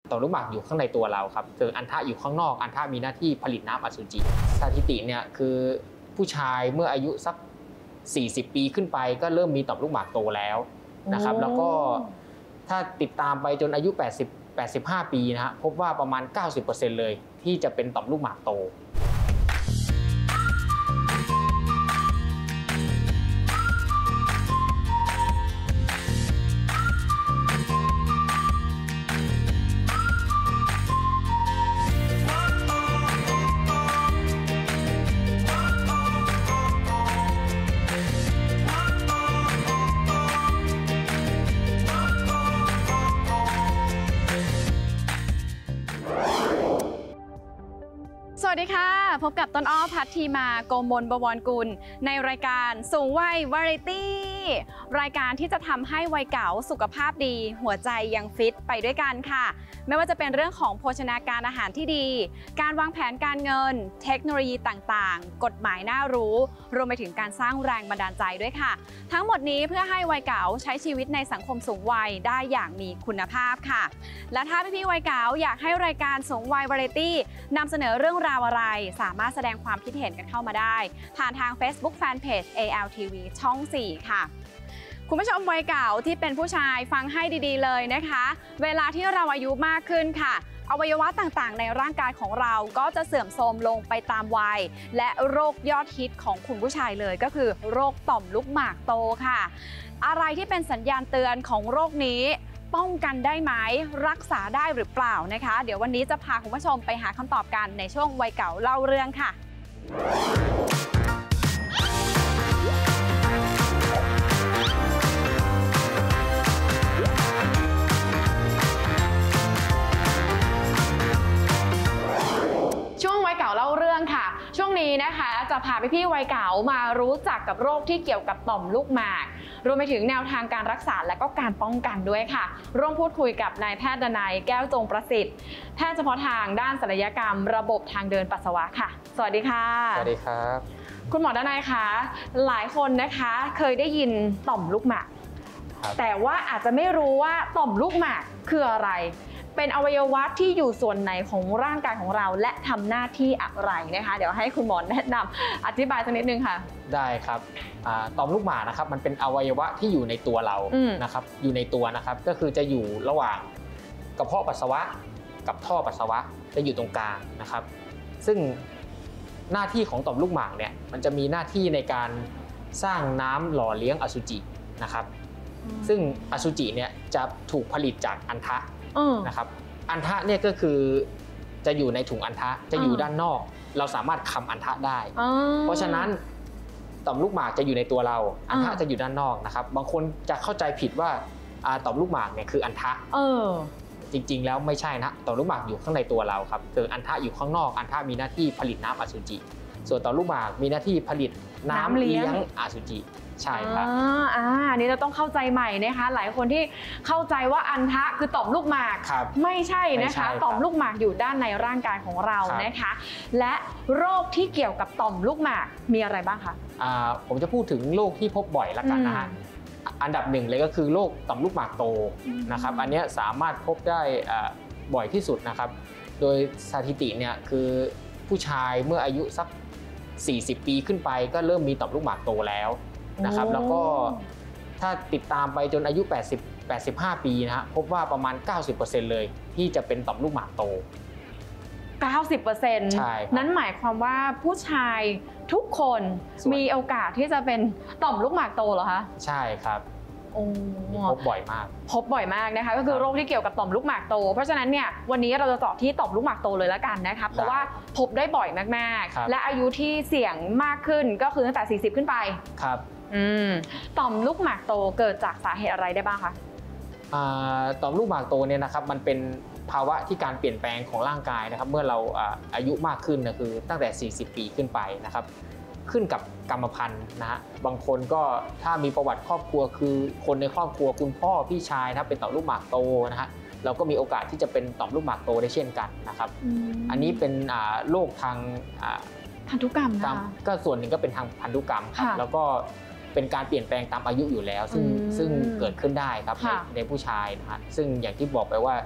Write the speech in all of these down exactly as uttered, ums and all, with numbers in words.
ต่อมลูกหมากอยู่ข้างในตัวเราครับส่วนอัณฑะอยู่ข้างนอกอัณฑะมีหน้าที่ผลิตน้ำอสุจิสถิติเนี่ยคือผู้ชายเมื่ออายุสักสี่สิบปีขึ้นไปก็เริ่มมีต่อมลูกหมากโตแล้วนะครับแล้วก็ถ้าติดตามไปจนอายุแปดสิบ แปดสิบห้าปีนะฮะพบว่าประมาณ เก้าสิบเปอร์เซ็นต์ เลยที่จะเป็นต่อมลูกหมากโตสวัสดีค่ะพบกับต้นอ้อพัทธีมาโกมลบวรกุลในรายการสูงวัยวาไรตี้รายการที่จะทำให้วัยเก๋าสุขภาพดีหัวใจยังฟิตไปด้วยกันค่ะไม่ว่าจะเป็นเรื่องของโภชนาการอาหารที่ดีการวางแผนการเงินเทคโนโลยีต่างๆกฎหมายน่ารู้รวมไปถึงการสร้างแรงบันดาลใจด้วยค่ะทั้งหมดนี้เพื่อให้วัยเก๋าใช้ชีวิตในสังคมสูงวัยได้อย่างมีคุณภาพค่ะและถ้าพี่ๆวัยเก๋าอยากให้รายการสูงวัยวาไรตี้นำเสนอเรื่องราวอะไรสามารถแสดงความคิดเห็นกันเข้ามาได้ผ่านทาง Facebook Fanpage เอ แอล ที วี ช่อง สี่ ค่ะคุณผู้ชมวัยเก่าที่เป็นผู้ชายฟังให้ดีๆเลยนะคะเวลาที่เราอายุมากขึ้นค่ะอวัยวะต่างๆในร่างกายของเราก็จะเสื่อมโทรมลงไปตามวัยและโรคยอดฮิตของคุณผู้ชายเลยก็คือโรคต่อมลูกหมากโตค่ะอะไรที่เป็นสัญญาณเตือนของโรคนี้ป้องกันได้ไหมรักษาได้หรือเปล่านะคะเดี๋ยววันนี้จะพาคุณผู้ชมไปหาคำตอบกันในช่วงวัยเก่าเล่าเรื่องค่ะช่วงวัยเก่าเล่าเรื่องค่ะช่วงนี้นะคะจะพาพี่ๆวัยเก่ามารู้จักกับโรคที่เกี่ยวกับต่อมลูกหมากรวมไปถึงแนวทางการรักษาและก็การป้องกันด้วยค่ะร่วมพูดคุยกับนายแพทย์ดนัยแก้วจงประสิทธิ์แพทย์เฉพาะทางด้านศัลยกรรมระบบทางเดินปัสสาวะค่ะสวัสดีค่ะสวัสดีครับคุณหมอดนัยคะหลายคนนะคะเคยได้ยินต่อมลูกหมากแต่ว่าอาจจะไม่รู้ว่าต่อมลูกหมากคืออะไรเป็นอวัยวะที่อยู่ส่วนไหนของร่างกายของเราและทำหน้าที่อะไรนะคะเดี๋ยวให้คุณหมอแนะนำอธิบายสักนิดนึงค่ะได้ครับต่อมลูกหมากนะครับมันเป็นอวัยวะที่อยู่ในตัวเรานะครับอยู่ในตัวนะครับก็คือจะอยู่ระหว่างกระเพาะปัสสาวะกับท่อปัสสาวะจะอยู่ตรงกลางนะครับซึ่งหน้าที่ของต่อมลูกหมากเนี่ยมันจะมีหน้าที่ในการสร้างน้ำหล่อเลี้ยงอสุจินะครับซึ่งอสุจิเนี่ยจะถูกผลิตจากอัณฑะนะครับอัณฑะเนี่ยก็คือจะอยู่ในถุงอัณฑะจะอยู่ด้านนอกเราสามารถคำอัณฑะได้เพราะฉะนั้นต่อมลูกหมากจะอยู่ในตัวเราอัณฑะจะอยู่ด้านนอกนะครับบางคนจะเข้าใจผิดว่าต่อมลูกหมากเนี่ยคืออัณฑะจริงๆแล้วไม่ใช่นะต่อมลูกหมากอยู่ข้างในตัวเราครับคืออัณฑะอยู่ข้างนอกอัณฑะมีหน้าที่ผลิตน้ำอสุจิส่วนต่อมลูกหมากมีหน้าที่ผลิตน้ำเลี้ยงอสุจิใช่ครับอ่าอันนี้เราต้องเข้าใจใหม่นะคะหลายคนที่เข้าใจว่าอัณฑะคือต่อมลูกหมากไม่ใช่นะคะต่อมลูกหมากอยู่ด้านในร่างกายของเรานะคะและโรคที่เกี่ยวกับต่อมลูกหมากมีอะไรบ้างคะอ่าผมจะพูดถึงโรคที่พบบ่อยละกันนะฮะอันดับหนึ่งเลยก็คือโรคต่อมลูกหมากโตนะครับอันนี้สามารถพบได้บ่อยที่สุดนะครับโดยสถิติเนี่ยคือผู้ชายเมื่ออายุสักสี่สิบปีขึ้นไปก็เริ่มมีต่อมลูกหมากโตแล้วนะครับแล้วก็ถ้าติดตามไปจนอายุแปดสิบ แปดสิบห้าปีนะฮะพบว่าประมาณ เก้าสิบเปอร์เซ็นต์ เลยที่จะเป็นต่อมลูกหมากโตเก้าสิบเปอร์เซ็นต์ใช่นั้นหมายความว่าผู้ชายทุกคนมีโอกาสที่จะเป็นต่อมลูกหมากโตเหรอคะใช่ครับพบบ่อยมากพบบ่อยมากนะคะก็คือโรคที่เกี่ยวกับต่อมลูกหมากโตเพราะฉะนั้นเนี่ยวันนี้เราจะเจาะที่ต่อมลูกหมากโตเลยละกันนะคะเพราะว่าพบได้บ่อยมากๆและอายุที่เสี่ยงมากขึ้นก็คือตั้งแต่สี่สิบขึ้นไปครับอืมต่อมลูกหมากโตเกิดจากสาเหตุอะไรได้บ้างคะต่อมลูกหมากโตเนี่ยนะครับมันเป็นภาวะที่การเปลี่ยนแปลงของร่างกายนะครับเมื่อเราอายุมากขึ้นนะคือตั้งแต่สี่สิบปีขึ้นไปนะครับขึ้นกับกรรมพันธุ์นะฮะบางคนก็ถ้ามีประวัติครอบครัวคือคนในครอบครัวคุณพ่อพี่ชายถ้าเป็นต่อมลูกหมากโตนะฮะเราก็มีโอกาสที่จะเป็นต่อมลูกหมากโตได้เช่นกันนะครับอันนี้เป็นโรคทางพันธุกรรมนะก็ส่วนหนึ่งก็เป็นทางพันธุกรรมครับแล้วก็เป็นการเปลี่ยนแปลงตามอายุอยู่แล้วซึ่งซึ่งเกิดขึ้นได้ครับในในผู้ชายนะฮะซึ่งอย่างที่บอกไปว่าถ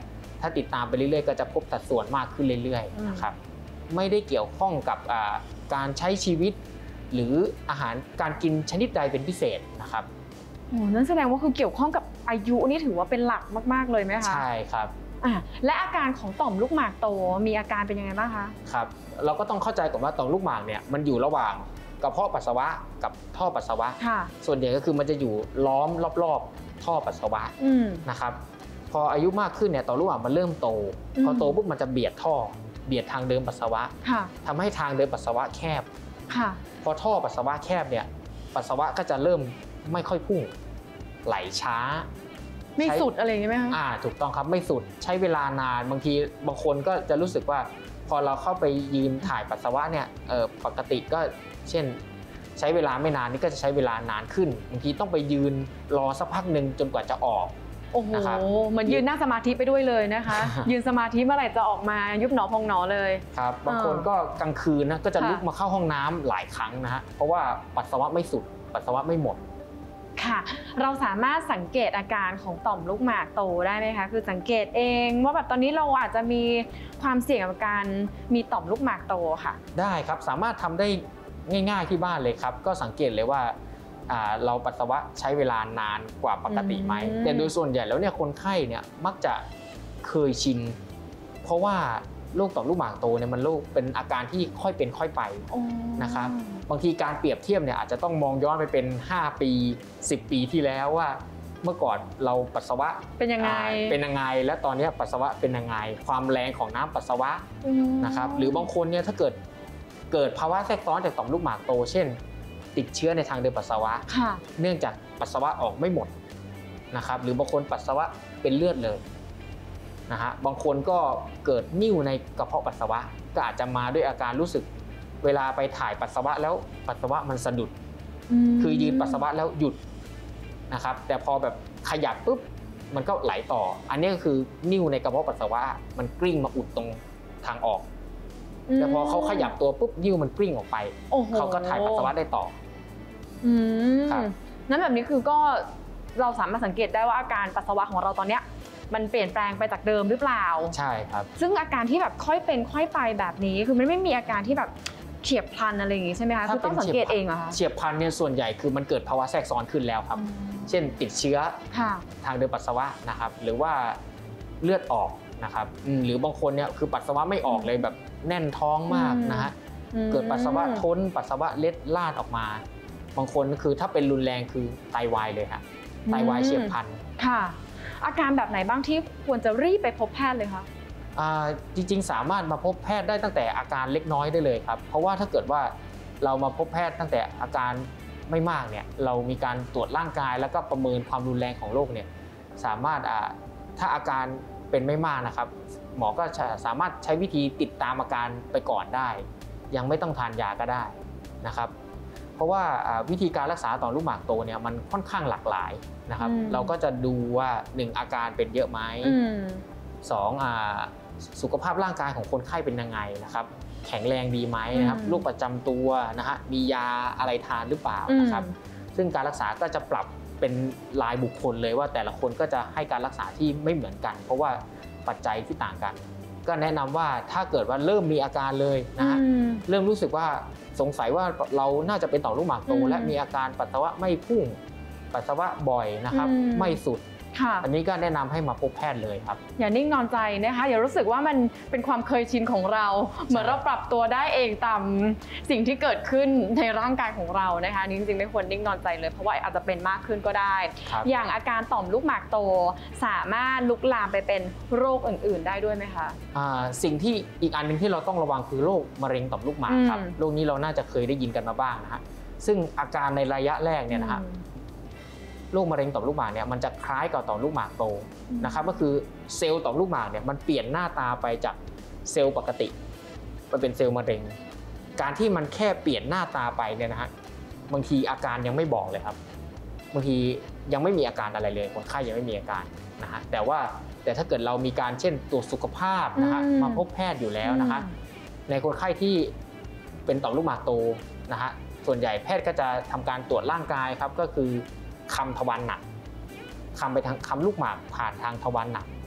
ถ้าติดตามไปเรื่อยๆก็จะพบสัดส่วนมากขึ้นเรื่อยๆนะครับไม่ได้เกี่ยวข้องกับการใช้ชีวิตหรืออาหารการกินชนิดใดเป็นพิเศษนะครับโอ้นั่นแสดงว่าคือเกี่ยวข้องกับอายุนี่ถือว่าเป็นหลักมากๆเลยไหมคะใช่ครับอ่าและอาการของต่อมลูกหมากโตมีอาการเป็นยังไงบ้างคะครับเราก็ต้องเข้าใจก่อนว่าต่อมลูกหมากเนี่ยมันอยู่ระหว่างกระเพาะปัสสาวะกับท่อปัสสาวะส่วนใหญ่ก็คือมันจะอยู่ล้อมรอบๆท่อปัสสาวะนะครับพออายุมากขึ้นเนี่ยต่อมลูกหมากมันเริ่มโตพอโตปุ๊บมันจะเบียดท่อเบียดทางเดินปัสสาวะทำให้ทางเดินปัสสาวะแคบพอท่อปัสสาวะแคบเนี่ยปัสสาวะก็จะเริ่มไม่ค่อยพุ่งไหลช้าไม่สุดอะไรอย่างนี้ไหมคะอ่าถูกต้องครับไม่สุดใช้เวลานานบางทีบางคนก็จะรู้สึกว่าพอเราเข้าไปยืนถ่ายปัสสาวะเนี่ยเออปกติก็เช่นใช้เวลาไม่นานนี่ก็จะใช้เวลานานขึ้นบางทีต้องไปยืนรอสักพักหนึ่งจนกว่าจะออกโอ้โหเหมือนยืนนั่งสมาธิไปด้วยเลยนะคะยืนสมาธิเมื่อไหร่จะออกมายุบหนอพองหนอเลยครับบางคนก็กลางคืนนะก็จะลุกมาเข้าห้องน้ำหลายครั้งนะฮะเพราะว่าปัสสาวะไม่สุดปัสสาวะไม่หมดค่ะเราสามารถสังเกตอาการของต่อมลูกหมากโตได้ไหมคะคือสังเกตเองว่าแบบตอนนี้เราอาจจะมีความเสี่ยงกับการมีต่อมลูกหมากโตค่ะได้ครับสามารถทำได้ง่ายๆที่บ้านเลยครับก็สังเกตเลยว่าเราปัสสาวะใช้เวลานานกว่าปกติไหมแต่โดยส่วนใหญ่แล้วเนี่ยคนไข้เนี่ยมักจะเคยชินเพราะว่าโรคต่อมลูกหมากโตเนี่ยมันโรคเป็นอาการที่ค่อยเป็นค่อยไปนะครับบางทีการเปรียบเทียบเนี่ยอาจจะต้องมองย้อนไปเป็นห้าปีสิบปีที่แล้วว่าเมื่อก่อนเราปัสสาวะเป็นยังไงเป็นยังไงและตอนนี้ปัสสาวะเป็นยังไงความแรงของน้ำปัสสาวะนะครับหรือบางคนเนี่ยถ้าเกิดเกิดภาวะแทรกซ้อนจากต่อมลูกหมากโตเช่นติดเชื้อในทางเดินปัสสาวะเนื่องจากปัสสาวะออกไม่หมดนะครับหรือบางคนปัสสาวะเป็นเลือดเลยนะฮะบางคนก็เกิดนิ่วในกระเพาะปัสสาวะก็อาจจะมาด้วยอาการรู้สึกเวลาไปถ่ายปัสสาวะแล้วปัสสาวะมันสะดุดคือยืนปัสสาวะแล้วหยุดนะครับแต่พอแบบขยับปุ๊บมันก็ไหลต่ออันนี้ก็คือนิ่วในกระเพาะปัสสาวะมันกลิ้งมาอุดตรงทางออกแต่พอเขาขยับตัวปุ๊บนิ่วมันกลิ้งออกไปเขาก็ถ่ายปัสสาวะได้ต่ออืมนั้นแบบนี้คือก็เราสามารถสังเกตได้ว่าอาการปัสสาวะของเราตอนเนี้ยมันเปลี่ยนแปลงไปจากเดิมหรือเปล่าใช่ครับซึ่งอาการที่แบบค่อยเป็นค่อยไปแบบนี้คือมันไม่มีอาการที่แบบเฉียบพลันอะไรอย่างงี้ใช่ไหมคะคือต้องสังเกตเองเหรอคะเฉียบพลันเนี่ยส่วนใหญ่คือมันเกิดภาวะแทรกซ้อนขึ้นแล้วครับเช่นติดเชื้อทางเดินปัสสาวะนะครับหรือว่าเลือดออกนะครับหรือบางคนเนี่ยคือปัสสาวะไม่ออกเลยแบบแน่นท้องมากนะฮะเกิดปัสสาวะท้นปัสสาวะเล็ดลาดออกมาบางคนคือถ้าเป็นรุนแรงคือไตวายเลยครับไตวายเฉียบพลันค่ะอาการแบบไหนบ้างที่ควรจะรีบไปพบแพทย์เลยคะจริงๆสามารถมาพบแพทย์ได้ตั้งแต่อาการเล็กน้อยได้เลยครับเพราะว่าถ้าเกิดว่าเรามาพบแพทย์ตั้งแต่อาการไม่มากเนี่ยเรามีการตรวจร่างกายแล้วก็ประเมินความรุนแรงของโรคเนี่ยสามารถถ้าอาการเป็นไม่มากนะครับหมอก็สามารถใช้วิธีติดตามอาการไปก่อนได้ยังไม่ต้องทานยาก็ได้นะครับเพราะว่าวิธีการรักษาต่อมลูกหมากโตเนี่ยมันค่อนข้างหลากหลายนะครับเราก็จะดูว่าหนึ่งอาการเป็นเยอะไหมสองสุขภาพร่างกายของคนไข้เป็นยังไงนะครับแข็งแรงดีไหมนะครับโรคประจำตัวนะฮะมียาอะไรทานหรือเปล่านะครับซึ่งการรักษาก็จะปรับเป็นรายบุคคลเลยว่าแต่ละคนก็จะให้การรักษาที่ไม่เหมือนกันเพราะว่าปัจจัยที่ต่างกันก็แนะนำว่าถ้าเกิดว่าเริ่มมีอาการเลยนะฮะเริ่มรู้สึกว่าสงสัยว่าเราน่าจะเป็นต่อมลูกหมากโตและมีอาการปัสสาวะไม่พุ่งปัสสาวะบ่อยนะครับไม่สุดอันนี้ก็แนะนำให้มาพบแพทย์เลยครับอย่านิ่งนอนใจนะคะอย่ารู้สึกว่ามันเป็นความเคยชินของเราเหมือนเราปรับตัวได้เองตามสิ่งที่เกิดขึ้นในร่างกายของเรานะคะนี่จริงๆไม่ควรนิ่งนอนใจเลยเพราะว่าอาจจะเป็นมากขึ้นก็ได้อย่างอาการต่อมลูกหมากโตสามารถลุกลามไปเป็นโรคอื่นๆได้ด้วยไหมคะสิ่งที่อีกอันหนึ่งที่เราต้องระวังคือโรคมะเร็งต่อมลูกหมากครับโรคนี้เราน่าจะเคยได้ยินกันมาบ้างนะฮะซึ่งอาการในระยะแรกเนี่ยนะฮะโรคมะเร็งต่อมลูกหมากเนี่ยมันจะคล้ายกับต่อมลูกหมากโตนะครับก็คือเซลล์ต่อมลูกหมากเนี่ยมันเปลี่ยนหน้าตาไปจากเซลล์ปกติมันเป็นเซลล์มะเร็งการที่มันแค่เปลี่ยนหน้าตาไปเนี่ยนะฮะบางทีอาการยังไม่บอกเลยครับบางทียังไม่มีอาการอะไรเลยคนไข้ยังไม่มีอาการนะฮะแต่ว่าแต่ถ้าเกิดเรามีการเช่นตรวจสุขภาพนะฮะมาพบแพทย์อยู่แล้วนะคะในคนไข้ที่เป็นต่อมลูกหมากโตนะฮะส่วนใหญ่แพทย์ก็จะทำการตรวจร่างกายครับก็คือคำทวารหนักคำไปทางคำลูกหมากผ่านทางทวารหนัก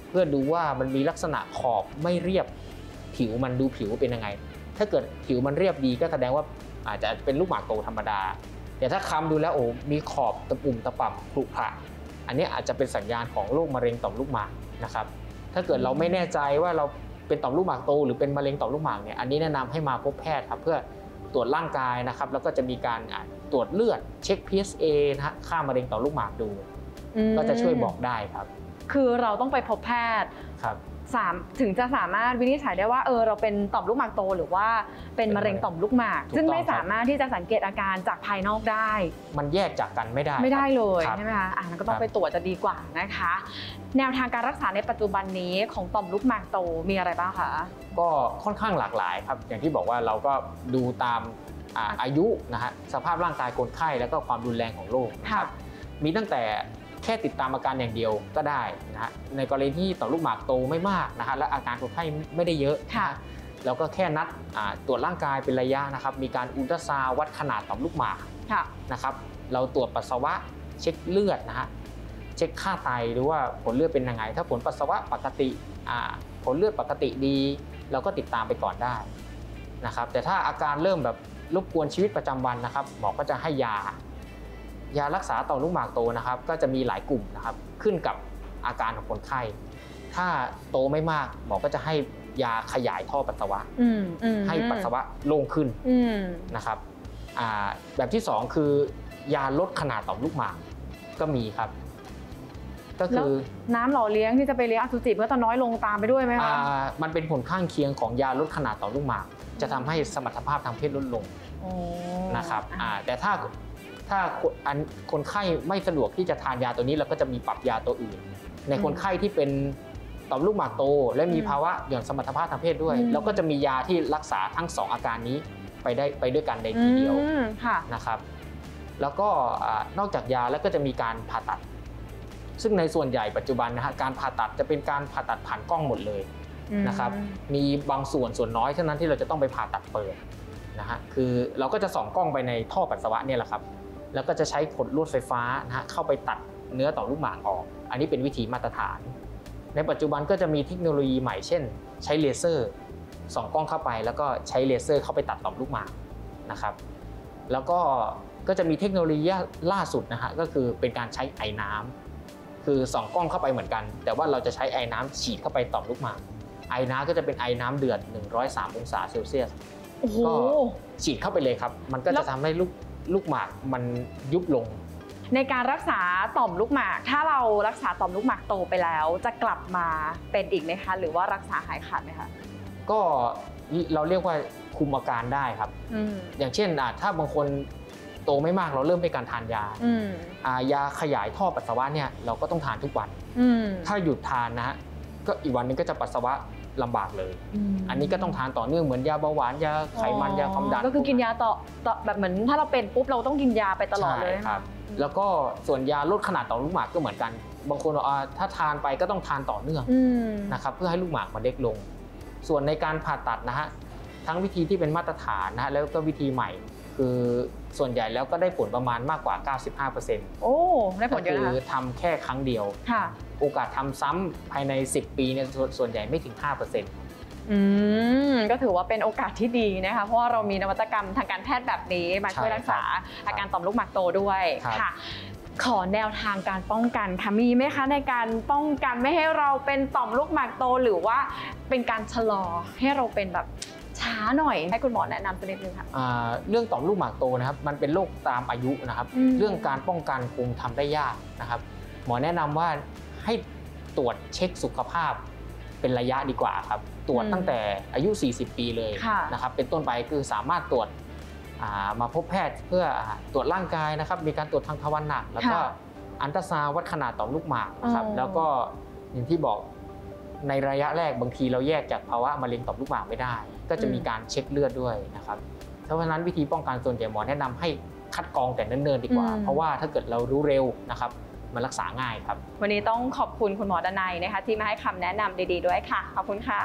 เพื่อดูว่ามันมีลักษณะขอบไม่เรียบผิวมันดูผิวเป็นยังไงถ้าเกิดผิวมันเรียบดีก็แสดงว่าอาจจะเป็นลูกหมากโตธรรมดาแต่ถ้าคำดูแล้วโอ้มีขอบตะปุ่มตะป่ำขรุขระอันนี้อาจจะเป็นสัญญาณของโรคมะเร็งต่อมลูกหมากนะครับถ้าเกิดเราไม่แน่ใจว่าเราเป็นต่อมลูกหมากโตหรือเป็นมะเร็งต่อมลูกหมากเนี่ยอันนี้แนะนำให้มาพบแพทย์ครับเพื่อตรวจร่างกายนะครับแล้วก็จะมีการตรวจเลือดเช็ค พี เอส เอ นะฮะค่ามะเร็งต่อมลูกหมากดูก็จะช่วยบอกได้ครับคือเราต้องไปพบแพทย์ครับสามถึงจะสามารถวินิจฉัยได้ว่าเออเราเป็นต่อมลูกหมากโตหรือว่าเป็นมะเร็งต่อมลูกหมากซึ่งไม่สามารถที่จะสังเกตอาการจากภายนอกได้มันแยกจากกันไม่ได้ไม่ได้เลยใช่ไหมคะอ่ะนั้นก็ต้องไปตรวจจะดีกว่านะคะแนวทางการรักษาในปัจจุบันนี้ของต่อมลูกหมากโตมีอะไรบ้างคะก็ค่อนข้างหลากหลายครับอย่างที่บอกว่าเราก็ดูตามอายุนะฮะสภาพร่างกายคนไข้แล้วก็ความรุนแรงของโรคครับมีตั้งแต่แค่ติดตามอาการอย่างเดียวก็ได้นะฮะในกรณีที่ต่อมลูกหมากโตไม่มากนะฮะและอาการคนไข้ไม่ได้เยอะนะเราก็แค่นัดตรวจร่างกายเป็นระยะนะครับมีการอุลตราซาวด์วัดขนาดต่อมลูกหมากนะครับเราตรวจปัสสาวะเช็คเลือดนะฮะเช็คค่าไตหรือว่าผลเลือดเป็นยังไงถ้าผลปัสสาวะปกติผลเลือดปกติดีเราก็ติดตามไปก่อนได้นะครับแต่ถ้าอาการเริ่มแบบรบกวนชีวิตประจำวันนะครับหมอก็จะให้ยายารักษาต่อมลูกหมากโตนะครับก็จะมีหลายกลุ่มนะครับขึ้นกับอาการของคนไข้ถ้าโตไม่มากหมอก็จะให้ยาขยายท่อปัสสาวะให้ปัสสาวะโล่งขึ้นนะครับแบบที่สองคือยาลดขนาดต่อมลูกหมากก็มีครับก็คือน้ำหล่อเลี้ยงที่จะไปเลี้ยงอสุจิเพื่อจะน้อยลงตามไปด้วยไหมคะมันเป็นผลข้างเคียงของยาลดขนาดต่อมลูกหมากจะทำให้สมรรถภาพทางเพศลดลงนะครับแต่ถ้าถ้าคนไข้ไม่สะดวกที่จะทานยาตัวนี้เราก็จะมีปรับยาตัวอื่นในคนไข้ที่เป็นต่อมลูกหมากโตและมีภาวะหย่อนสมรรถภาพทางเพศด้วยเราก็จะมียาที่รักษาทั้งสองอาการนี้ไปได้ไปด้วยกันในทีเดียวนะครับแล้วก็นอกจากยาแล้วก็จะมีการผ่าตัดซึ่งในส่วนใหญ่ปัจจุบันนะฮะการผ่าตัดจะเป็นการผ่าตัดผ่านกล้องหมดเลยนะครับมีบางส่วนส่วนน้อยเท่านั้นที่เราจะต้องไปผ่าตัดเปิดนะฮะคือเราก็จะส่องกล้องไปในท่อปัสสาวะเนี่ยแหละครับแล้วก็จะใช้ขดลวดไฟฟ้านะฮะเข้าไปตัดเนื้อต่อมลูกหมากออกอันนี้เป็นวิธีมาตรฐานในปัจจุบันก็จะมีเทคโนโลยีใหม่เช่นใช้เลเซอร์ส่องกล้องเข้าไปแล้วก็ใช้เลเซอร์เข้าไปตัดต่อมลูกหมากนะครับแล้วก็ก็จะมีเทคโนโลยีล่าสุดนะฮะก็คือเป็นการใช้ไอน้ำคือส่องกล้องเข้าไปเหมือนกันแต่ว่าเราจะใช้ไอน้ำฉีดเข้าไปต่อมลูกหมากไอน้ำก็จะเป็นไอน้ำเดือดหนึ่งร้อยสามองศาเซลเซียสก็ฉีดเข้าไปเลยครับมันก็จะทำให้ลูกลูกหมากมันยุบลงในการรักษาต่อมลูกหมากถ้าเรารักษาต่อมลูกหมากโตไปแล้วจะกลับมาเป็นอีกไหมคะหรือว่ารักษาหายขาดไหมคะก็เราเรียกว่าคุมอาการได้ครับ อ, อย่างเช่นถ้าบางคนโตไม่มากเราเริ่มด้วยการทานยายาขยายท่อปัสสาวะเนี่ยเราก็ต้องทานทุกวันถ้าหยุดทานนะฮะก็อีกวันนึงก็จะปัสสาวะลำบากเลยอันนี้ก็ต้องทานต่อเนื่องเหมือนยาเบาหวานยาไขมันยาความดันก็คือกินยาต่อต่อแบบเหมือนถ้าเราเป็นปุ๊บเราต้องกินยาไปตลอดเลยครับแล้วก็ส่วนยาลดขนาดต่อมลูกหมากก็เหมือนกันบางคนบอกถ้าทานไปก็ต้องทานต่อเนื่องนะครับเพื่อให้ลูกหมากมันเล็กลงส่วนในการผ่าตัดนะฮะทั้งวิธีที่เป็นมาตรฐานนะแล้วก็วิธีใหม่คือส่วนใหญ่แล้วก็ได้ผลประมาณมากกว่า เก้าสิบห้าเปอร์เซ็นต์โอ้ได้ผลเยอะนะคือทำแค่ครั้งเดียวโอกาสทำซ้ำภายในสิบปีเนี่ยส่วนใหญ่ไม่ถึง ห้าเปอร์เซ็นต์อืมก็ถือว่าเป็นโอกาสที่ดีนะคะเพราะว่าเรามีนวัตกรรมทางการแพทย์แบบนี้มาช่วยรักษาอาการต่อมลูกหมากโตด้วยค่ะขอแนวทางการป้องกันค่ะมีไหมคะในการป้องกันไม่ให้เราเป็นต่อมลูกหมากโตหรือว่าเป็นการชะลอให้เราเป็นแบบช้าหน่อยให้คุณหมอแนะนำสักนิดนึงค่ะเรื่องต่อมลูกหมากโตนะครับมันเป็นโรคตามอายุนะครับเรื่องการป้องกันคงทำได้ยากนะครับหมอแนะนำว่าให้ตรวจเช็คสุขภาพเป็นระยะดีกว่าครับตรวจตั้งแต่อายุสี่สิบปีเลยนะครับเป็นต้นไปคือสามารถตรวจมาพบแพทย์เพื่อตรวจร่างกายนะครับมีการตรวจทางทวารหนักแล้วก็อัลตราซาวด์วัดขนาดต่อมลูกหมากนะครับแล้วก็อย่างที่บอกในระยะแรกบางทีเราแยกจากภาวะมะเร็งต่อมลูกหมากไม่ได้ก็จะมีการเช็คเลือดด้วยนะครับเพราะฉะนั้นวิธีป้องกันส่วนใหญ่หมอแนะนำให้คัดกรองแต่เนิ่นๆดีกว่าเพราะว่าถ้าเกิดเรารู้เร็วนะครับมันรักษาง่ายครับวันนี้ต้องขอบคุณคุณหมอดนัยนะคะที่มาให้คำแนะนำดีๆด้วยค่ะขอบคุณค่ะ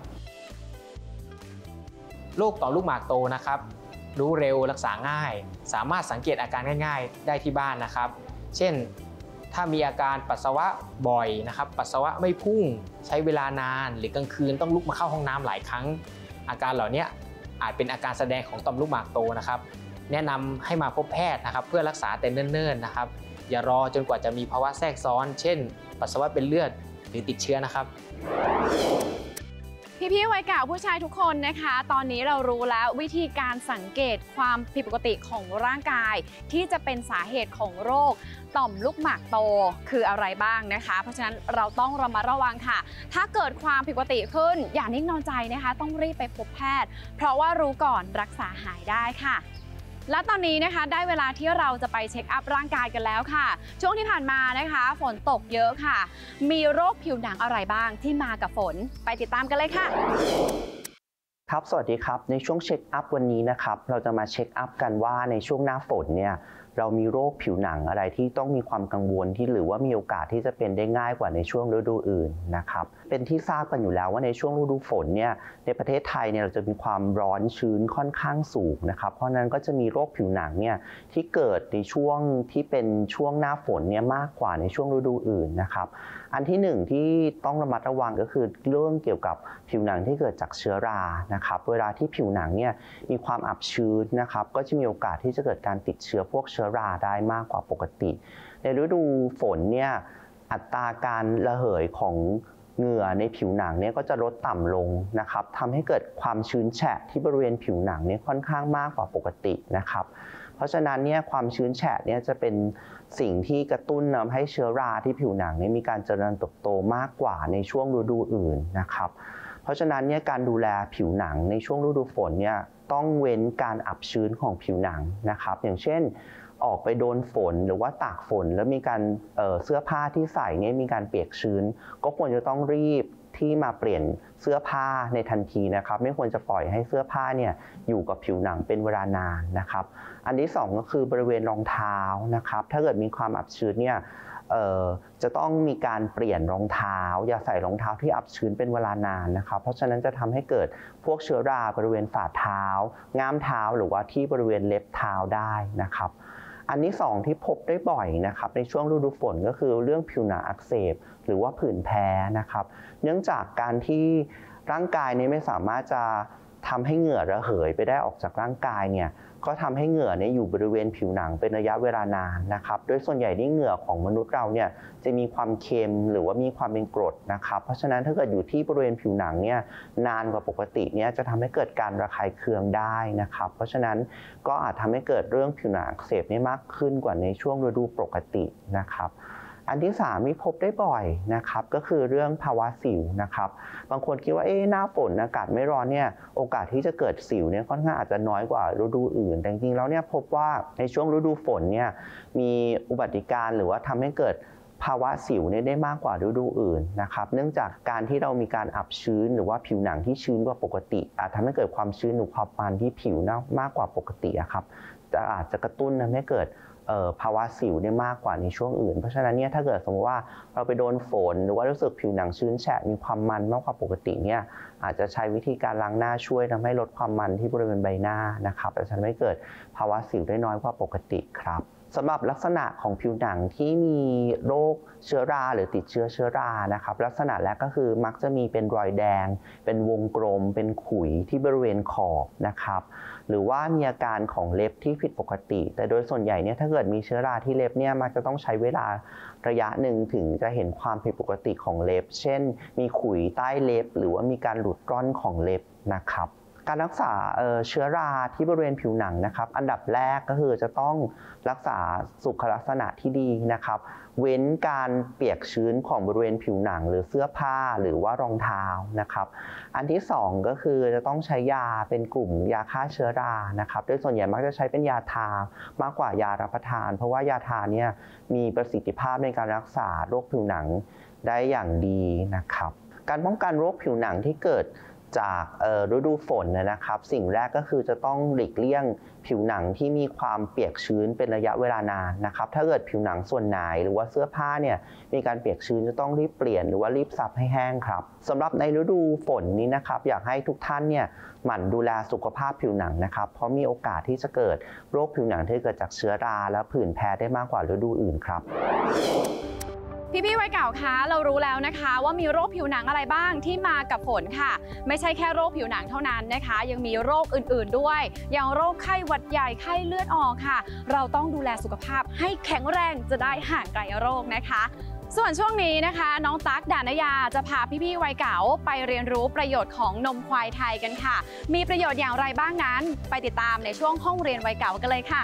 โรคต่อมลูกหมากโตนะครับรู้เร็วรักษาง่ายสามารถสังเกตอาการง่ายๆได้ที่บ้านนะครับเช่นถ้ามีอาการปัสสาวะบ่อยนะครับปัสสาวะไม่พุ่งใช้เวลานานหรือกลางคืนต้องลุกมาเข้าห้องน้ำหลายครั้งอาการเหล่านี้อาจเป็นอาการแสดงของต่อมลูกหมากโตนะครับแนะนำให้มาพบแพทย์นะครับเพื่อรักษาแต่เนิ่นๆนะครับอย่ารอจนกว่าจะมีภาวะแทรกซ้อนเช่นปัสสาวะเป็นเลือดหรือติดเชื้อนะครับพี่ๆวัยเก่าผู้ชายทุกคนนะคะตอนนี้เรารู้แล้ววิธีการสังเกตความผิดปกติของร่างกายที่จะเป็นสาเหตุของโรคต่อมลูกหมากโตคืออะไรบ้างนะคะเพราะฉะนั้นเราต้องระมัดระวังค่ะถ้าเกิดความผิดปกติขึ้นอย่านิ่งนอนใจนะคะต้องรีบไปพบแพทย์เพราะว่ารู้ก่อนรักษาหายได้ค่ะและตอนนี้นะคะได้เวลาที่เราจะไปเช็คอัพร่างกายกันแล้วค่ะช่วงที่ผ่านมานะคะฝนตกเยอะค่ะมีโรคผิวหนังอะไรบ้างที่มากับฝนไปติดตามกันเลยค่ะครับสวัสดีครับในช่วงเช็คอัพวันนี้นะครับเราจะมาเช็คอัพกันว่าในช่วงหน้าฝนเนี่ยเรามีโรคผิวหนังอะไรที่ต้องมีความกังวลที่หรือว่ามีโอกาสที่จะเป็นได้ง่ายกว่าในช่วงฤดูอื่นนะครับเป็นที่ทราบกันอยู่แล้วว่าในช่วงฤดูฝนเนี่ยในประเทศไทยเนี่ยเราจะมีความร้อนชื้นค่อนข้างสูงนะครับเพราะนั้นก็จะมีโรคผิวหนังเนี่ยที่เกิดในช่วงที่เป็นช่วงหน้าฝนเนี่ยมากกว่าในช่วงฤดูอื่นนะครับอันที่หนึ่งที่ต้องระมัดระวังก็คือเรื่องเกี่ยวกับผิวหนังที่เกิดจากเชื้อรานะครับเวลาที่ผิวหนังเนี่ยมีความอับชื้นนะครับก็จะมีโอกาสที่จะเกิดการติดเชื้อพวกเชื้อราได้มากกว่าปกติในฤดูฝนเนี่ยอัตราการระเหยของเหงื่อในผิวหนังเนี่ยก็จะลดต่ำลงนะครับทำให้เกิดความชื้นแฉะที่บริเวณผิวหนังเนี่ยค่อนข้างมากกว่าปกตินะครับเพราะฉะนั้นเนี่ยความชื้นแฉะเนี่ยจะเป็นสิ่งที่กระตุ้นทำให้เชื้อราที่ผิวหนังเนี่ยมีการเจริญเติบโตมากกว่าในช่วงฤดูอื่นนะครับเพราะฉะนั้นเนี่ยการดูแลผิวหนังในช่วงฤดูฝนเนี่ยต้องเว้นการอับชื้นของผิวหนังนะครับอย่างเช่นออกไปโดนฝนหรือว่าตากฝนแล้วมีการ เอ่อ เสื้อผ้าที่ใส่เนี่ยมีการเปียกชื้นก็ควรจะต้องรีบที่มาเปลี่ยนเสื้อผ้าในทันทีนะครับไม่ควรจะปล่อยให้เสื้อผ้าเนี่ยอยู่กับผิวหนังเป็นเวลานานนะครับอันที่สองก็คือบริเวณรองเท้านะครับถ้าเกิดมีความอับชื้นเนี่ยเอ่อจะต้องมีการเปลี่ยนรองเท้าอย่าใส่รองเท้าที่อับชื้นเป็นเวลานานนะครับเพราะฉะนั้นจะทำให้เกิดพวกเชื้อราบริเวณฝ่าเท้าง่ามเท้าหรือว่าที่บริเวณเล็บเท้าได้นะครับอันที่สองที่พบได้บ่อยนะครับในช่วงฤดูฝนก็คือเรื่องผิวหนังอักเสบหรือว่าผื่นแพ้นะครับเนื่องจากการที่ร่างกายนี้ไม่สามารถจะทำให้เหงื่อระเหยไปได้ออกจากร่างกายเนี่ยก็ทำให้เหงื่อเนี่ยอยู่บริเวณผิวหนังเป็นระยะเวลานานนะครับโดยส่วนใหญ่ที่เหงื่อของมนุษย์เราเนี่ยจะมีความเค็มหรือว่ามีความเป็นกรดนะครับเพราะฉะนั้นถ้าเกิดอยู่ที่บริเวณผิวหนังเนี่ยนานกว่าปกติเนี่ยจะทำให้เกิดการระคายเคืองได้นะครับเพราะฉะนั้นก็อาจทำให้เกิดเรื่องผิวหนังอักเสบได้มากขึ้นกว่าในช่วงฤดูปกตินะครับอันที่สามที่พบได้บ่อยนะครับก็คือเรื่องภาวะสิวนะครับบางคนคิดว่าเอ๊ะหน้าฝนอากาศไม่ร้อนเนี่ยโอกาสที่จะเกิดสิวเนี่ยค่อนข้างอาจจะน้อยกว่าฤดูอื่นแต่จริงๆแล้วเนี่ยพบว่าในช่วงฤดูฝนเนี่ยมีอุบัติการหรือว่าทำให้เกิดภาวะสิวเนี่ยได้มากกว่าฤดูอื่นนะครับเนื่องจากการที่เรามีการอับชื้นหรือว่าผิวหนังที่ชื้นกว่าปกติอาจทำให้เกิดความชื้นหรือความมันที่ผิวมากกว่าปกติครับจะอาจจะกระตุ้นทำให้เกิดภาวะสิวได้มากกว่าในช่วงอื่นเพราะฉะนั้นเนี่ยถ้าเกิดสมมติว่าเราไปโดนฝนหรือว่ารู้สึกผิวหนังชื้นแฉะมีความมันมากกว่าปกติเนี่ยอาจจะใช้วิธีการล้างหน้าช่วยทำให้ลดความมันที่บริเวณใบหน้านะครับแต่จะทำให้เกิดภาวะสิวได้น้อยกว่าปกติครับสำหรับลักษณะของผิวหนังที่มีโรคเชื้อราหรือติดเชื้อเชื้อรานะครับลักษณะแรกก็คือมักจะมีเป็นรอยแดงเป็นวงกลมเป็นขุยที่บริเวณขอบนะครับหรือว่ามีอาการของเล็บที่ผิดปกติแต่โดยส่วนใหญ่เนี่ยถ้าเกิดมีเชื้อราที่เล็บเนี่ยมักจะต้องใช้เวลาระยะหนึ่งถึงจะเห็นความผิดปกติของเล็บเช่นมีขุยใต้เล็บหรือว่ามีการหลุดร่อนของเล็บนะครับการรักษาเชื้อราที่บริเวณผิวหนังนะครับอันดับแรกก็คือจะต้องรักษาสุขลักษณะที่ดีนะครับเว้นการเปียกชื้นของบริเวณผิวหนังหรือเสื้อผ้าหรือว่ารองเท้านะครับอันที่สองก็คือจะต้องใช้ยาเป็นกลุ่มยาฆ่าเชื้อรานะครับโดยส่วนใหญ่มักจะใช้เป็นยาทามากกว่ายารับประทานเพราะว่ายาทาเนี่ยมีประสิทธิภาพในการรักษาโรคผิวหนังได้อย่างดีนะครับการป้องกันโรคผิวหนังที่เกิดจากฤดูฝนนะครับสิ่งแรกก็คือจะต้องหลีกเลี่ยงผิวหนังที่มีความเปียกชื้นเป็นระยะเวลานานนะครับถ้าเกิดผิวหนังส่วนไหนหรือว่าเสื้อผ้าเนี่ยมีการเปียกชื้นจะต้องรีบเปลี่ยนหรือว่ารีบซับให้แห้งครับสำหรับในฤดูฝนนี้นะครับอยากให้ทุกท่านเนี่ยหมั่นดูแลสุขภาพผิวหนังนะครับเพราะมีโอกาสที่จะเกิดโรคผิวหนังที่เกิดจากเชื้อราและผื่นแพ้ได้มากกว่าฤดูอื่นครับพี่ๆวัยเก่าคะเรารู้แล้วนะคะว่ามีโรคผิวหนังอะไรบ้างที่มากับฝนค่ะไม่ใช่แค่โรคผิวหนังเท่านั้นนะคะยังมีโรคอื่นๆด้วยอย่างโรคไข้หวัดใหญ่ไข้เลือดออกค่ะเราต้องดูแลสุขภาพให้แข็งแรงจะได้ห่างไกลโรคนะคะส่วนช่วงนี้นะคะน้องตั๊กดานยาจะพาพี่ๆวัยเก่าไปเรียนรู้ประโยชน์ของนมควายไทยกันค่ะมีประโยชน์อย่างไรบ้างนั้นไปติดตามในช่วงห้องเรียนวัยเก่ากันเลยค่ะ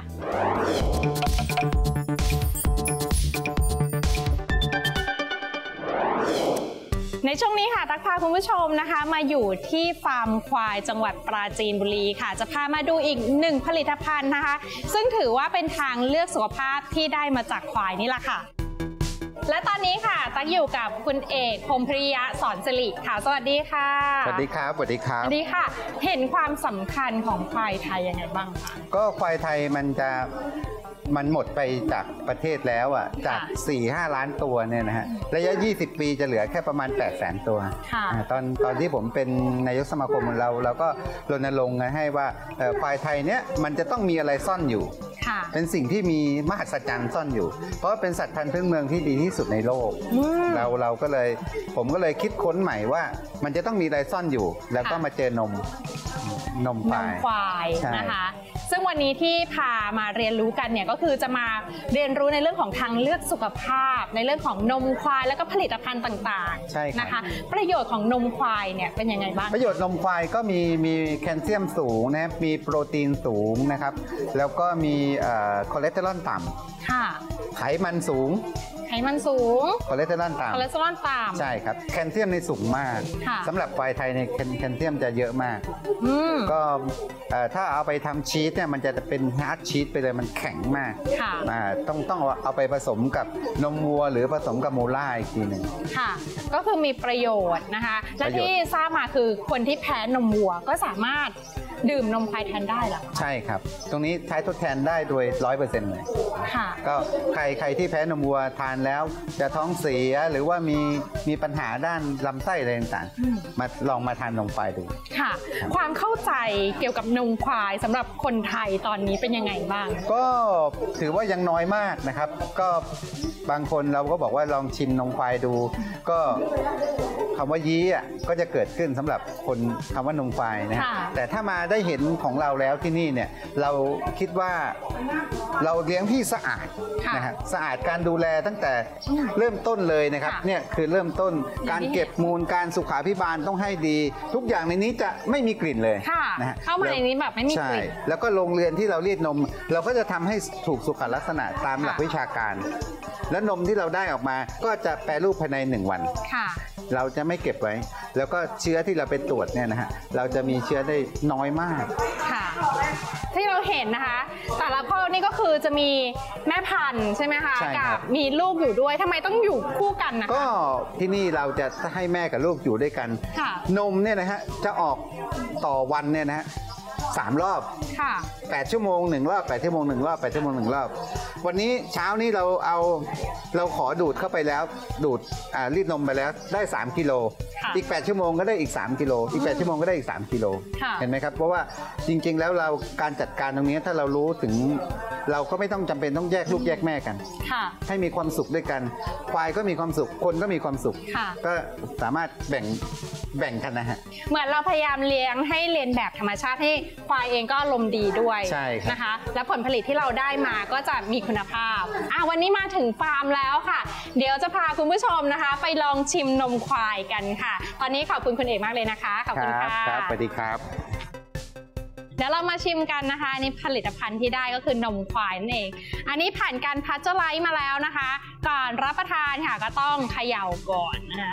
ในช่วงนี้ค่ะตั๊กพาคุณผู้ชมนะคะมาอยู่ที่ฟาร์มควายจังหวัดปราจีนบุรีค่ะจะพามาดูอีกหนึ่งผลิตภัณฑ์นะคะซึ่งถือว่าเป็นทางเลือกสุขภาพที่ได้มาจากควายนี่แหละค่ะและตอนนี้ค่ะตั๊กอยู่กับคุณเอกพรหมพิริยะสอนสิริค่ะสวัสดีค่ะสวัสดีครับสวัสดีครับสวัสดีค่ะเห็นความสำคัญของควายไทยยังไงบ้างคะก็ควายไทยมันจะมันหมดไปจากประเทศแล้วอ่ะจาก สี่ห้า ล้านตัวเนี่ยนะฮะระยะยี่สิบปีจะเหลือแค่ประมาณ แปดแสน ตัวตอนตอนที่ผมเป็นนายกสมาคมของเราเราก็รณรงค์ให้ว่าควายไทยเนี้ยมันจะต้องมีอะไรซ่อนอยู่เป็นสิ่งที่มีมหัศจรรย์ซ่อนอยู่เพราะเป็นสัตว์พันธุ์พื้นเมืองที่ดีที่สุดในโลกเราเราก็เลยผมก็เลยคิดค้นใหม่ว่ามันจะต้องมีอะไรซ่อนอยู่แล้วก็มาเจอนมนมควายนมควายนะคะซึ่งวันนี้ที่พามาเรียนรู้กันเนี่ยก็คือจะมาเรียนรู้ในเรื่องของทางเลือกสุขภาพในเรื่องของนมควายแล้วก็ผลิตภัณฑ์ต่างๆนะคะประโยชน์ของนมควายเนี่ยเป็นยังไงบ้างประโยชน์นมควายก็มีมีแคลเซียมสูงนะครับมีโปรตีนสูงนะครับแล้วก็มีคอเลสเตอรอลต่ำไขมันสูงไขมันสูงคอเลสเตอรอลต่ำคอเลสเตอรอลต่ำใช่ครับแคลเซียมในสูงมากสำหรับควายไทยในแคลเซียมจะเยอะมากก็ถ้าเอาไปทำชีสเนี่ยมันจะเป็นฮาร์ดชีสไปเลยมันแข็งมากต้องต้องเอาไปผสมกับนมวัวหรือผสมกับโมล่าอีกทีหนึ่งค่ะก็คือมีประโยชน์นะคะและที่ทราบมาคือคนที่แพ้นมวัวก็สามารถดื่มนมควายแทนได้เหรอใช่ครับตรงนี้ใช้ทดแทนได้โดย ร้อยเปอร์เซ็นต์ เลยค่ะก็ใครใครที่แพ้นมวัวทานแล้วจะท้องเสียหรือว่ามีมีปัญหาด้านลำไส้อะไรต่างๆมาลองมาทานนมควายดูค่ะความเข้าใจเกี่ยวกับนมควายสำหรับคนไทยตอนนี้เป็นยังไงบ้างก็ถือว่ายังน้อยมากนะครับก็บางคนเราก็บอกว่าลองชิมนมควายดูก็คำว่ายี้อ่ะก็จะเกิดขึ้นสำหรับคนคำว่านมควายนะแต่ถ้ามาได้เห็นของเราแล้วที่นี่เนี่ยเราคิดว่าเราเลี้ยงที่สะอาดนะฮะสะอาดการดูแลตั้งแต่เริ่มต้นเลยนะครับเนี่ยคือเริ่มต้นการเก็บมูลการสุขาภิบาลต้องให้ดีทุกอย่างในนี้จะไม่มีกลิ่นเลยนะฮะเข้ามาในนี้แบบไม่มีกลิ่นแล้วก็โรงเรือนที่เรารีดนมเราก็จะทำให้ถูกสุขลักษณะตามหลักวิชาการและนมที่เราได้ออกมาก็จะแปรรูปภายในหนึ่งวันเราจะไม่เก็บไว้แล้วก็เชื้อที่เราไปตรวจเนี่ยนะฮะเราจะมีเชื้อได้น้อยมากค่ะที่เราเห็นนะคะแต่ละพ่อนี่ก็คือจะมีแม่พันธุ์ใช่ไหมคะกับมีลูกอยู่ด้วยทำไมต้องอยู่คู่กันนะคะก็ที่นี่เราจะให้แม่กับลูกอยู่ด้วยกันนมเนี่ยนะฮะจะออกต่อวันเนี่ยนะฮะสามรอบแปดชั่วโมงหนึ่งรอบแปดชั่วโมงหนึ่งรอบแปดชั่วโมงหนึ่งรอบวันนี้เช้านี้เราเอาเราขอดูดเข้าไปแล้วดูดรีดนมไปแล้วได้สามกิโลอีกแปดชั่วโมงก็ได้อีกสามกิโลอีกแปดชั่วโมงก็ได้อีกสามกิโลเห็นไหมครับเพราะว่าจริงๆแล้วเราการจัดการตรงนี้ถ้าเรารู้ถึงเราก็ไม่ต้องจำเป็นต้องแยกลูกแยกแม่กันให้มีความสุขด้วยกันควายก็มีความสุขคนก็มีความสุขก็สามารถแบ่งแบ่งกันนะฮะเหมือนเราพยายามเลี้ยงให้เรียนแบบธรรมชาติให้ควายเองก็อารมณ์ดีด้วยนะคะและผลผลิตที่เราได้มาก็จะมีคุณภาพอ่ะวันนี้มาถึงฟาร์มแล้วค่ะเดี๋ยวจะพาคุณผู้ชมนะคะไปลองชิมนมควายกันค่ะตอนนี้ขอบคุณคุณเอกมากเลยนะคะขอบคุณค่ะครับสวัสดีครับเดี๋ยวเรามาชิมกันนะคะนี่ผลิตภัณฑ์ที่ได้ก็คือนมควายนั่นเองอันนี้ผ่านการพัชเจอร์ไลท์มาแล้วนะคะก่อนรับประทานค่ะก็ต้องเขย่าก่อนนะคะ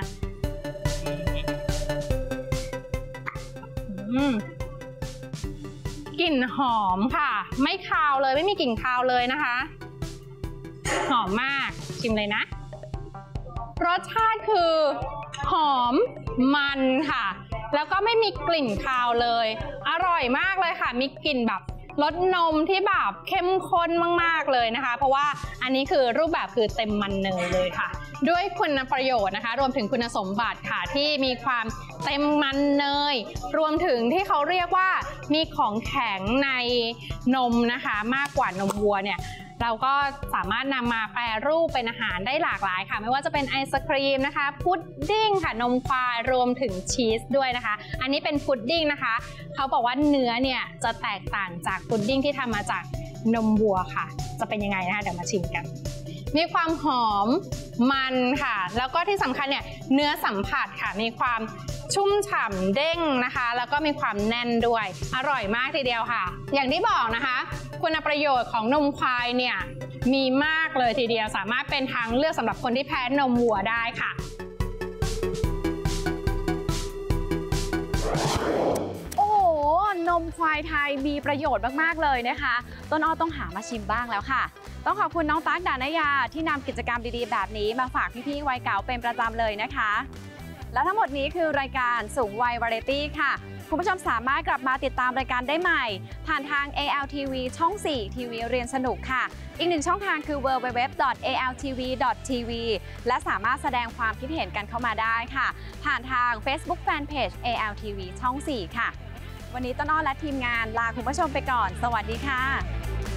กลิ่นหอมค่ะไม่คาวเลยไม่มีกลิ่นคาวเลยนะคะหอมมากชิมเลยนะรสชาติคือหอมมันค่ะแล้วก็ไม่มีกลิ่นคาวเลยอร่อยมากเลยค่ะมีกลิ่นแบบรสนมที่แบบเข้มข้นมากๆเลยนะคะเพราะว่าอันนี้คือรูปแบบคือเต็มมันเนยเลยค่ะด้วยคุณประโยชน์นะคะรวมถึงคุณสมบัติค่ะที่มีความเต็มมันเนยรวมถึงที่เขาเรียกว่ามีของแข็งในนมนะคะมากกว่านมวัวเนี่ยเราก็สามารถนำมาแปรรูปเป็นอาหารได้หลากหลายค่ะไม่ว่าจะเป็นไอศครีมนะคะพุดดิ้งค่ะนมควายรวมถึงชีสด้วยนะคะอันนี้เป็นพุดดิ้งนะคะเขาบอกว่าเนื้อเนี่ยจะแตกต่างจากพุดดิ้งที่ทำมาจากนมวัวค่ะจะเป็นยังไงนะคะเดี๋ยวมาชิมกันมีความหอมมันค่ะแล้วก็ที่สำคัญเนี่ยเนื้อสัมผัสค่ะมีความชุ่มฉ่ำเด้งนะคะแล้วก็มีความแน่นด้วยอร่อยมากทีเดียวค่ะอย่างที่บอกนะคะคุณประโยชน์ของนมควายเนี่ยมีมากเลยทีเดียวสามารถเป็นทางเลือกสำหรับคนที่แพ้นมวัวได้ค่ะโอ้โหนมควายไทยมีประโยชน์มากๆเลยนะคะต้นอ้อต้องหามาชิมบ้างแล้วค่ะต้องขอบคุณน้องตั๊กดานยาที่นำกิจกรรมดีๆแบบนี้มาฝากพี่ๆวัยเก๋าเป็นประจำเลยนะคะและทั้งหมดนี้คือรายการสูงวัยวาไรตี้ค่ะคุณผู้ชมสามารถกลับมาติดตามรายการได้ใหม่ผ่านทาง เอ แอล ที วี ช่อง สี่ ทีวีเรียนสนุกค่ะอีกหนึ่งช่องทางคือ ดับเบิลยู ดับเบิลยู ดับเบิลยู ดอท เอ แอล ที วี ดอท ที วี และสามารถแสดงความคิดเห็นกันเข้ามาได้ค่ะผ่านทาง Facebook Fanpage เอ แอล ที วี ช่อง สี่ ค่ะวันนี้ต้นอ้อและทีมงานลาคุณผู้ชมไปก่อนสวัสดีค่ะ